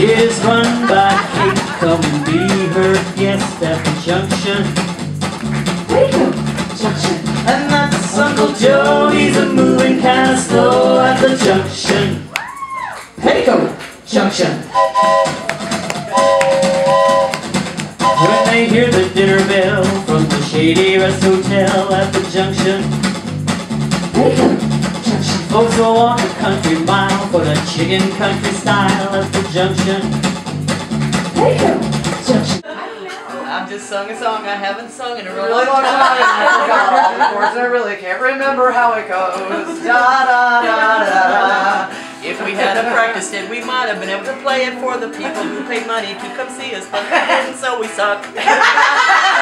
is run by Kate. Come and be her guest at the junction. Waco Junction. And that's Uncle Joe, he's a moving kind of slow at the junction. Waco Junction. When they hear the dinner bell from the Shady Rest Hotel at the junction, Waco Junction. folks will walk a country mile for the chicken country style at the junction. Waco Junction. I've just sung a song I haven't sung in a really long time. I forgot all the chords and I really can't remember how it goes. Da da da da da. If we had practiced it, we might have been able to play it for the people who paid money to come see us, but we didn't, so we suck.